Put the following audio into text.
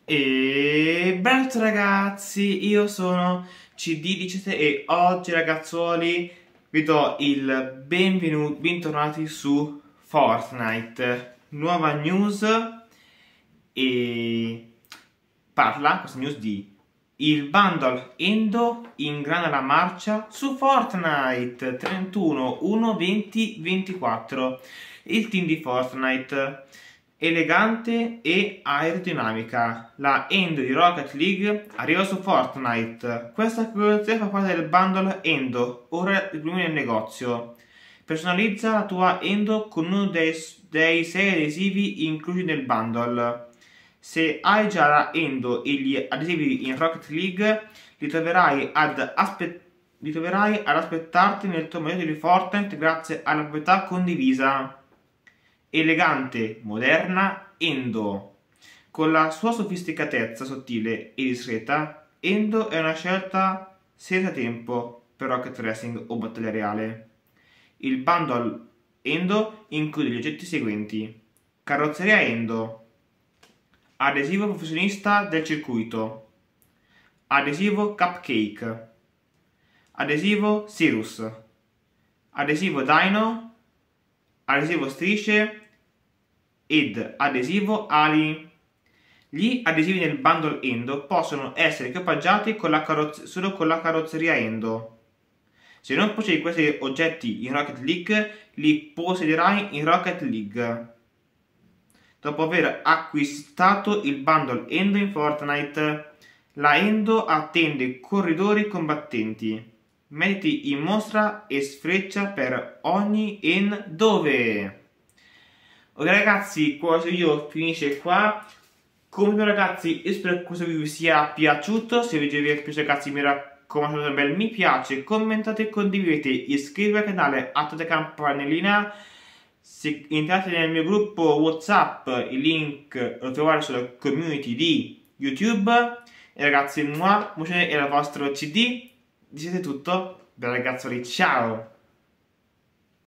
E benvenuti ragazzi, io sono CD17 e oggi ragazzuoli vi do il bentornati su Fortnite. Nuova news e parla questa news di il bundle Endo ingrana la marcia su Fortnite 31 1 20 24. Il team di Fortnite elegante e aerodinamica. La Endo di Rocket League arriva su Fortnite. Questa creazione fa parte del bundle Endo, ora disponibile nel negozio. Personalizza la tua Endo con uno dei 6 adesivi inclusi nel bundle. Se hai già la Endo e gli adesivi in Rocket League, li troverai ad aspettarti nel tuo menu di Fortnite grazie alla proprietà condivisa. Elegante, moderna, Endo. Con la sua sofisticatezza sottile e discreta, Endo è una scelta senza tempo per Rocket Racing o battaglia reale. Il bundle Endo include gli oggetti seguenti: carrozzeria Endo, adesivo professionista del circuito, adesivo Cupcake, adesivo Cirrus, adesivo Dino, adesivo Strisce ed adesivo ali. Gli adesivi nel bundle Endo possono essere equipaggiati solo con la carrozzeria Endo. Se non possiedi questi oggetti in Rocket League, li possederai in Rocket League dopo aver acquistato il bundle Endo in Fortnite. La Endo attende corridori combattenti. Mettiti in mostra e sfreccia per ogni end dove. Ok ragazzi, questo video finisce qua. Come ragazzi, io spero che questo video vi sia piaciuto. Se il video vi è piaciuto ragazzi, mi raccomando un bel mi piace, commentate, condividete, iscrivetevi al canale, attivate la campanellina. Se entrate nel mio gruppo WhatsApp, il link lo trovate sulla community di YouTube. E ragazzi, moi, era il vostro CD. Dicete tutto, bella ragazzoli, ciao!